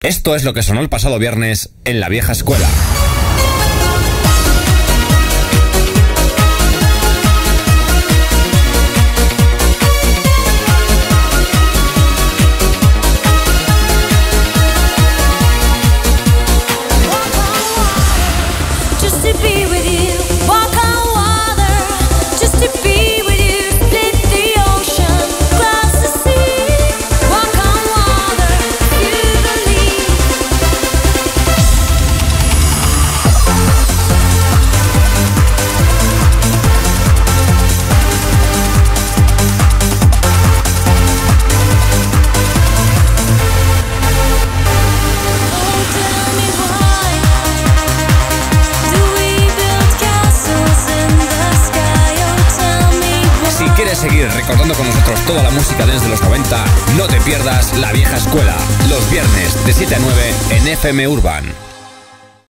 Esto es lo que sonó el pasado viernes en La Vieja Escuela. Seguir recordando con nosotros toda la música desde los 90, no te pierdas La Vieja Escuela, los viernes de 7 a 9 en FM Urban.